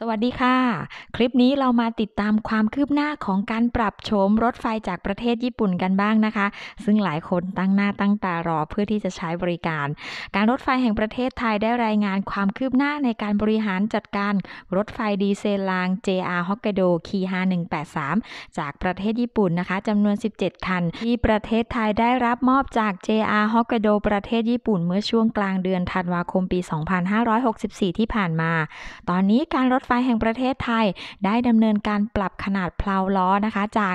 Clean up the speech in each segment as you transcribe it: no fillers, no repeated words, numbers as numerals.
วัสดีค่ะคลิปนี้เรามาติดตามความคืบหน้าของการปรับโฉมรถไฟจากประเทศญี่ปุ่นกันบ้างนะคะซึ่งหลายคนตั้งหน้าตั้งตารอเพื่อที่จะใช้บริการการรถไฟแห่งประเทศไทยได้รายงานความคืบหน้าในการบริหารจัดการรถไฟดีเซลราง JR Hokkaido Kiha 183จากประเทศญี่ปุ่นนะคะจำนวน17คันที่ประเทศไทยได้รับมอบจาก JR Hokkaido ประเทศญี่ปุ่นเมื่อช่วงกลางเดือนธันวาคมปี2564ที่ผ่านมาตอนนี้การรถไฟแห่งประเทศไทยได้ดำเนินการปรับขนาดเพลาล้อนะคะจาก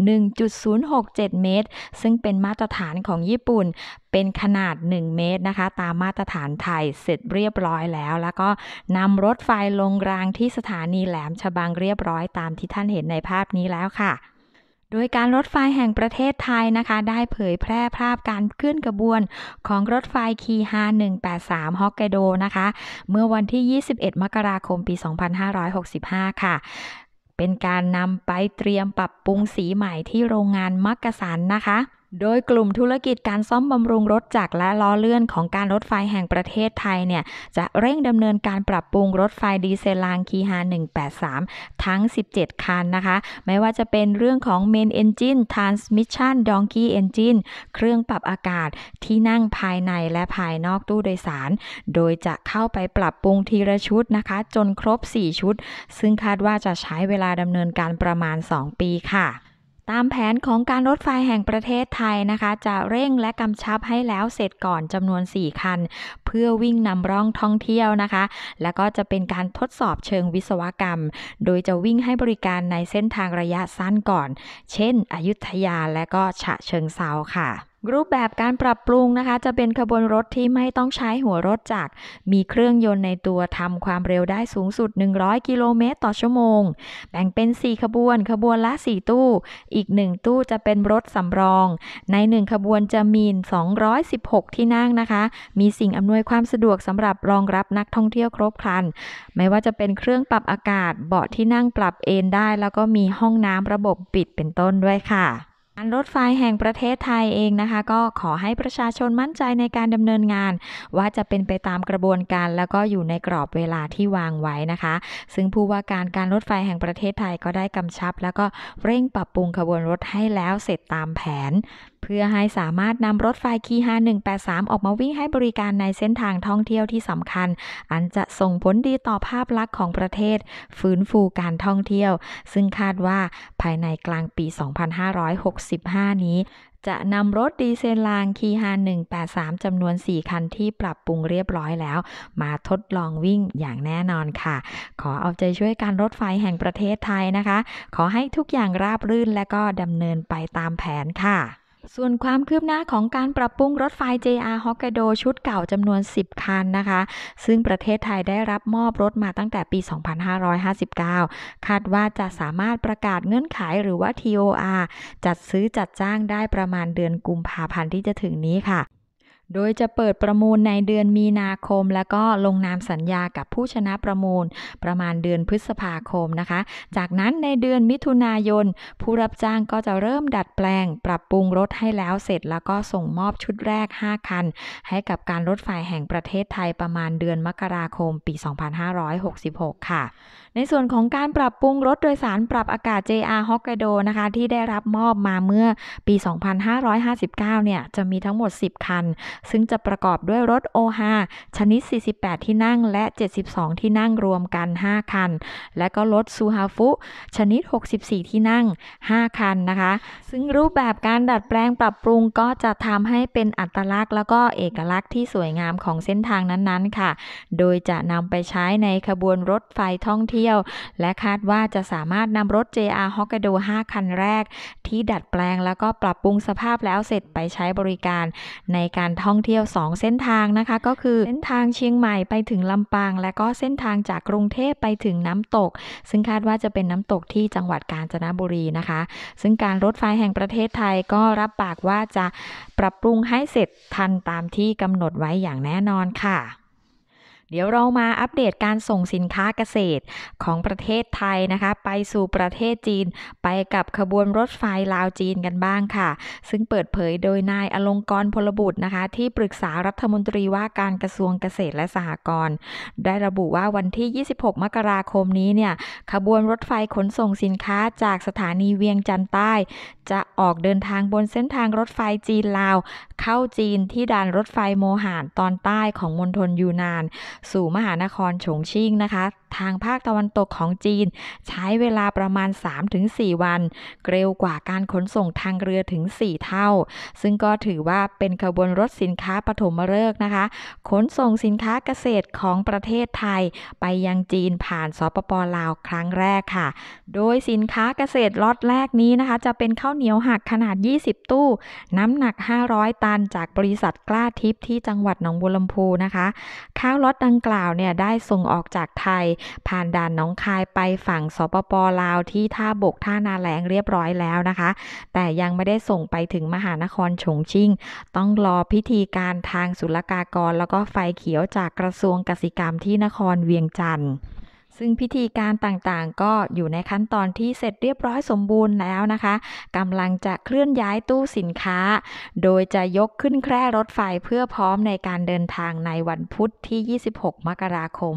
1.067 เมตรซึ่งเป็นมาตรฐานของญี่ปุ่นเป็นขนาด 1 เมตรนะคะตามมาตรฐานไทยเสร็จเรียบร้อยแล้วก็นำรถไฟลงรางที่สถานีแหลมฉบังเรียบร้อยตามที่ท่านเห็นในภาพนี้แล้วค่ะโดยการรถไฟแห่งประเทศไทยนะคะได้เผยแพร่ภาพการเคลื่อนขบวนของรถไฟคีฮา183ฮอกไกโดนะคะเมื่อวันที่ 21 มกราคมปี 2565 ค่ะเป็นการนำไปเตรียมปรับปรุงสีใหม่ที่โรงงานมักกะสันนะคะโดยกลุ่มธุรกิจการซ่อมบำรุงรถจักรและล้อเลื่อนของการรถไฟแห่งประเทศไทยเนี่ยจะเร่งดำเนินการปรับปรุงรถไฟดีเซลรางคีฮา183ทั้ง17คันนะคะไม่ว่าจะเป็นเรื่องของ Main Engine Transmission Donkey Engine เครื่องปรับอากาศที่นั่งภายในและภายนอกตู้โดยสารโดยจะเข้าไปปรับปรุงทีละชุดนะคะจนครบ4ชุดซึ่งคาดว่าจะใช้เวลาดำเนินการประมาณ2ปีค่ะตามแผนของการรถไฟแห่งประเทศไทยนะคะจะเร่งและกำชับให้แล้วเสร็จก่อนจำนวน4คันเพื่อวิ่งนำร่องท่องเที่ยวนะคะแล้วก็จะเป็นการทดสอบเชิงวิศวกรรมโดยจะวิ่งให้บริการในเส้นทางระยะสั้นก่อนเช่นอยุธยาและก็ฉะเชิงเทราค่ะรูปแบบการปรับปรุงนะคะจะเป็นขบวนรถที่ไม่ต้องใช้หัวรถจักรมีเครื่องยนต์ในตัวทำความเร็วได้สูงสุด100กิโลเมตรต่อชั่วโมงแบ่งเป็น4ขบวนละ4ตู้อีก1ตู้จะเป็นรถสำรองใน1ขบวนจะมี216ที่นั่งนะคะมีสิ่งอำนวยความสะดวกสำหรับรองรับนักท่องเที่ยวครบครันไม่ว่าจะเป็นเครื่องปรับอากาศเบาะที่นั่งปรับเอนได้แล้วก็มีห้องน้ำระบบปิดเป็นต้นด้วยค่ะการรถไฟแห่งประเทศไทยเองนะคะก็ขอให้ประชาชนมั่นใจในการดำเนินงานว่าจะเป็นไปตามกระบวนการแล้วก็อยู่ในกรอบเวลาที่วางไว้นะคะซึ่งผู้ว่าการรถไฟแห่งประเทศไทยก็ได้กำชับแล้วก็เร่งปรับปรุงขบวนรถให้แล้วเสร็จตามแผนเพื่อให้สามารถนำรถไฟคีฮา183ออกมาวิ่งให้บริการในเส้นทางท่องเที่ยวที่สำคัญอันจะส่งผลดีต่อภาพลักษณ์ของประเทศฟื้นฟูการท่องเที่ยวซึ่งคาดว่าภายในกลางปี2565นี้จะนำรถดีเซลรางคีฮา183จำนวน4คันที่ปรับปรุงเรียบร้อยแล้วมาทดลองวิ่งอย่างแน่นอนค่ะขอเอาใจช่วยการรถไฟแห่งประเทศไทยนะคะขอให้ทุกอย่างราบรื่นและก็ดำเนินไปตามแผนค่ะส่วนความคืบหน้าของการปรับปรุงรถไฟ JR Hokkaido ชุดเก่าจำนวน10คันนะคะซึ่งประเทศไทยได้รับมอบรถมาตั้งแต่ปี 2559 คาดว่าจะสามารถประกาศเงื่อนไขหรือว่า TOR จัดซื้อจัดจ้างได้ประมาณเดือนกุมภาพันธ์ที่จะถึงนี้ค่ะโดยจะเปิดประมูลในเดือนมีนาคมแล้วก็ลงนามสัญญากับผู้ชนะประมูลประมาณเดือนพฤษภาคมนะคะจากนั้นในเดือนมิถุนายนผู้รับจ้างก็จะเริ่มดัดแปลงปรับปรุงรถให้แล้วเสร็จแล้วก็ส่งมอบชุดแรก5คันให้กับการรถไฟแห่งประเทศไทยประมาณเดือนมกราคมปี 2566 ค่ะในส่วนของการปรับปรุงรถโดยสารปรับอากาศ JR Hokkaido นะคะที่ได้รับมอบมาเมื่อปี 2559 เนี่ยจะมีทั้งหมด10คันซึ่งจะประกอบด้วยรถ OHA ชนิด48ที่นั่งและ72ที่นั่งรวมกัน5คันและก็รถ Suhafu ชนิด64ที่นั่ง5คันนะคะซึ่งรูปแบบการดัดแปลงปรับปรุงก็จะทำให้เป็นอัตลักษณ์แล้วก็เอกลักษณ์ที่สวยงามของเส้นทางนั้นๆค่ะโดยจะนำไปใช้ในขบวนรถไฟท่องเที่ยวและคาดว่าจะสามารถนำรถ JR Hokkaido 5คันแรกที่ดัดแปลงแล้วก็ปรับปรุงสภาพแล้วเสร็จไปใช้บริการในการท่องเที่ยว2เส้นทางนะคะก็คือเส้นทางเชียงใหม่ไปถึงลำปางและก็เส้นทางจากกรุงเทพไปถึงน้ำตกซึ่งคาดว่าจะเป็นน้ำตกที่จังหวัดกาญจนบุรีนะคะซึ่งการรถไฟแห่งประเทศไทยก็รับปากว่าจะปรับปรุงให้เสร็จทันตามที่กำหนดไว้อย่างแน่นอนค่ะเดี๋ยวเรามาอัปเดตการส่งสินค้าเกษตรของประเทศไทยนะคะไปสู่ประเทศจีนไปกับขบวนรถไฟลาวจีนกันบ้างค่ะซึ่งเปิดเผยโดยนายอลงกรณ์พลบุตรนะคะที่ปรึกษารัฐมนตรีว่าการกระทรวงเกษตรและสหกรณ์ได้ระบุว่าวันที่ 26 มกราคมนี้เนี่ยขบวนรถไฟขนส่งสินค้าจากสถานีเวียงจันทร์ใต้จะออกเดินทางบนเส้นทางรถไฟจีนลาวเข้าจีนที่ด่านรถไฟโมหานตอนใต้ของมณฑลยูนานสู่มหานครฉงชิ่งนะคะทางภาคตะวันตกของจีนใช้เวลาประมาณ 3-4 วันเร็วกว่าการขนส่งทางเรือถึง 4 เท่าซึ่งก็ถือว่าเป็นขบวนรถสินค้าปฐมฤกษ์นะคะขนส่งสินค้าเกษตรของประเทศไทยไปยังจีนผ่านสปป.ลาวครั้งแรกค่ะโดยสินค้าเกษตรล็อตแรกนี้นะคะจะเป็นข้าวเหนียวหักขนาด 20 ตู้น้ำหนัก 500 ตันจากบริษัทกล้าทิพย์ที่จังหวัดหนองบัวลำพูนะคะข้าวล็อตดังกล่าวเนี่ยได้ส่งออกจากไทยผ่านด่านหนองคายไปฝั่งสปป.ลาวที่ท่าบกท่านาแหลงเรียบร้อยแล้วนะคะแต่ยังไม่ได้ส่งไปถึงมหานครฉงชิ่งต้องรอพิธีการทางศุลกากรแล้วก็ไฟเขียวจากกระทรวงกสิกรรมที่นครเวียงจันทร์ซึ่งพิธีการต่างๆก็อยู่ในขั้นตอนที่เสร็จเรียบร้อยสมบูรณ์แล้วนะคะกำลังจะเคลื่อนย้ายตู้สินค้าโดยจะยกขึ้นแคร่รถไฟเพื่อพร้อมในการเดินทางในวันพุธที่ 26 มกราคม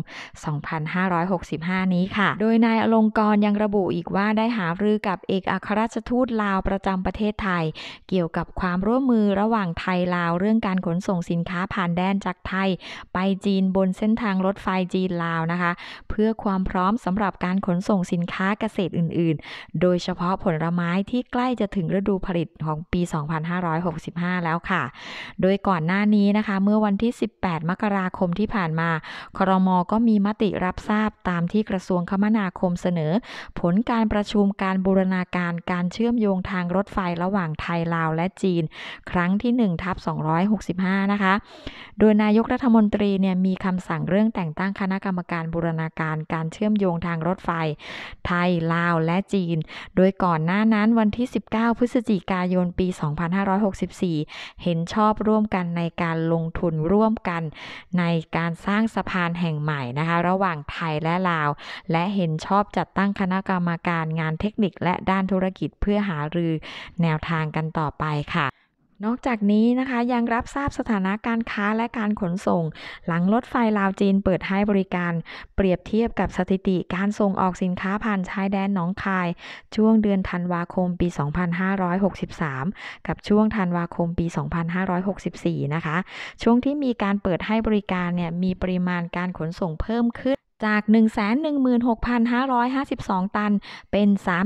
2565 นี้ค่ะโดยนายอลงกรณ์ยังระบุอีกว่าได้หารือกับเอกอัครราชทูตลาวประจำประเทศไทยเกี่ยวกับความร่วมมือระหว่างไทยลาวเรื่องการขนส่งสินค้าผ่านแดนจากไทยไปจีนบนเส้นทางรถไฟจีนลาวนะคะเพื่อความพร้อมสำหรับการขนส่งสินค้าเกษตรอื่นๆโดยเฉพาะผลไม้ที่ใกล้จะถึงฤดูผลิตของปี 2565 แล้วค่ะโดยก่อนหน้านี้นะคะเมื่อวันที่ 18 มกราคมที่ผ่านมาครม.ก็มีมติรับทราบตามที่กระทรวงคมนาคมเสนอผลการประชุมการบูรณาการการเชื่อมโยงทางรถไฟระหว่างไทยลาวและจีนครั้งที่ 1/265 นะคะโดยนายกรัฐมนตรีเนี่ยมีคำสั่งเรื่องแต่งตั้งคณะกรรมการบูรณาการการเชื่อมโยงทางรถไฟไทยลาวและจีนโดยก่อนหน้านั้นวันที่ 19 พฤศจิกายน ปี 2564 เห็นชอบร่วมกันในการลงทุนร่วมกันในการสร้างสะพานแห่งใหม่นะคะระหว่างไทยและลาวและเห็นชอบจัดตั้งคณะกรรมการงานเทคนิคและด้านธุรกิจเพื่อหารือแนวทางกันต่อไปค่ะนอกจากนี้นะคะยังรับทราบสถานะการค้าและการขนส่งหลังรถไฟลาวจีนเปิดให้บริการเปรียบเทียบกับสถิติการส่งออกสินค้าผ่านชายแดนหนองคายช่วงเดือนธันวาคมปี 2563 กับช่วงธันวาคมปี 2564 นะคะช่วงที่มีการเปิดให้บริการเนี่ยมีปริมาณการขนส่งเพิ่มขึ้นจาก 116,552 ตันเป็น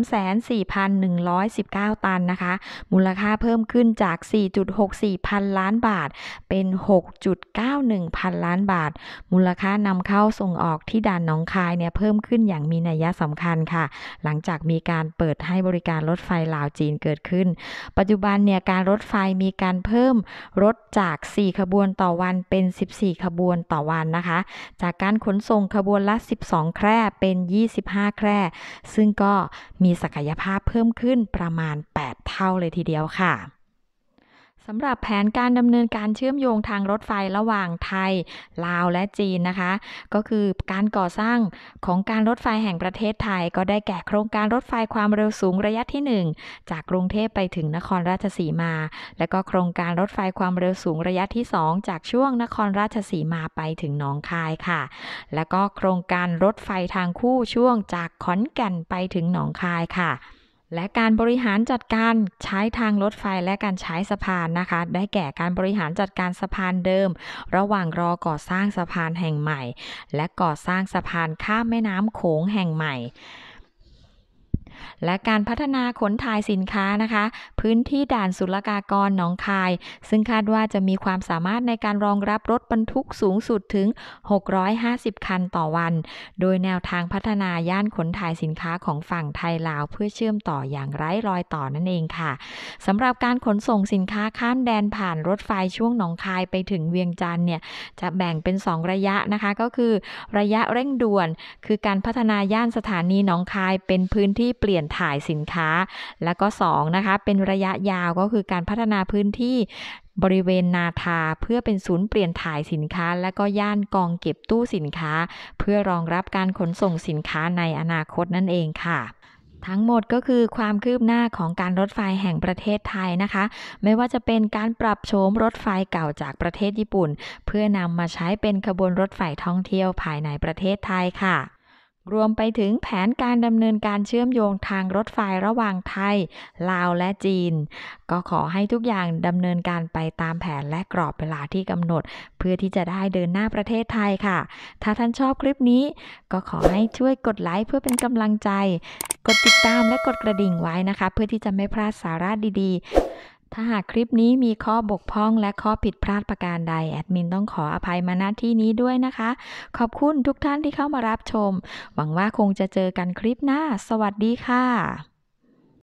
304,119 ตันนะคะมูลค่าเพิ่มขึ้นจาก 4.64 พันล้านบาทเป็น 6.91 พันล้านบาทมูลค่านำเข้าส่งออกที่ด่านหนองคายเนี่ยเพิ่มขึ้นอย่างมีนัยสำคัญค่ะหลังจากมีการเปิดให้บริการรถไฟลาวจีนเกิดขึ้นปัจจุบันเนี่ยการรถไฟมีการเพิ่มรถจาก 4 ขบวนต่อวันเป็น 14 ขบวนต่อวันนะคะจากการขนส่งขบวนละ 12 แคร่เป็น 25 แคร่ซึ่งก็มีศักยภาพเพิ่มขึ้นประมาณ 8 เท่าเลยทีเดียวค่ะสำหรับแผนการดำเนินการเชื่อมโยงทางรถไฟระหว่างไทยลาวและจีนนะคะก็คือการก่อสร้างของการรถไฟแห่งประเทศไทยก็ได้แก่โครงการรถไฟความเร็วสูงระยะที่ 1จากกรุงเทพไปถึงนครราชสีมาและก็โครงการรถไฟความเร็วสูงระยะที่ 2จากช่วงนครราชสีมาไปถึงหนองคายค่ะและก็โครงการรถไฟทางคู่ช่วงจากขอนแก่นไปถึงหนองคายค่ะและการบริหารจัดการใช้ทางรถไฟและการใช้สะพานนะคะได้แก่การบริหารจัดการสะพานเดิมระหว่างรอก่อสร้างสะพานแห่งใหม่และก่อสร้างสะพานข้ามแม่น้ำโขงแห่งใหม่และการพัฒนาขนถ่ายสินค้านะคะพื้นที่ด่านศุลกากรหนองคายซึ่งคาดว่าจะมีความสามารถในการรองรับรถบรรทุกสูงสุดถึง650คันต่อวันโดยแนวทางพัฒนาย่านขนถ่ายสินค้าของฝั่งไทยลาวเพื่อเชื่อมต่ออย่างไร้รอยต่อนั่นเองค่ะสำหรับการขนส่งสินค้าข้ามแดนผ่านรถไฟช่วงหนองคายไปถึงเวียงจันทร์เนี่ยจะแบ่งเป็น2ระยะนะคะก็คือระยะเร่งด่วนคือการพัฒนาย่านสถานีหนองคายเป็นพื้นที่เปลี่ยนลี่ยนถ่ายสินค้าแล้วก็2นะคะเป็นระยะยาวก็คือการพัฒนาพื้นที่บริเวณนาทาเพื่อเป็นศูนย์เปลี่ยนถ่ายสินค้าและก็ย่านกองเก็บตู้สินค้าเพื่อรองรับการขนส่งสินค้าในอนาคตนั่นเองค่ะทั้งหมดก็คือความคืบหน้าของการรถไฟแห่งประเทศไทยนะคะไม่ว่าจะเป็นการปรับโฉมรถไฟเก่าจากประเทศญี่ปุ่นเพื่อนำมาใช้เป็นขบวนรถไฟท่องเที่ยวภายในประเทศไทยค่ะรวมไปถึงแผนการดำเนินการเชื่อมโยงทางรถไฟระหว่างไทยลาวและจีนก็ขอให้ทุกอย่างดำเนินการไปตามแผนและกรอบเวลาที่กำหนดเพื่อที่จะได้เดินหน้าประเทศไทยค่ะถ้าท่านชอบคลิปนี้ก็ขอให้ช่วยกดไลค์เพื่อเป็นกำลังใจกดติดตามและกดกระดิ่งไว้นะคะเพื่อที่จะไม่พลาดสาระดีๆถ้าหากคลิปนี้มีข้อบกพร่องและข้อผิดพลาดประการใดแอดมินต้องขออภัยมาณที่นี้ด้วยนะคะขอบคุณทุกท่านที่เข้ามารับชมหวังว่าคงจะเจอกันคลิปหน้าสวัสดีค่ะ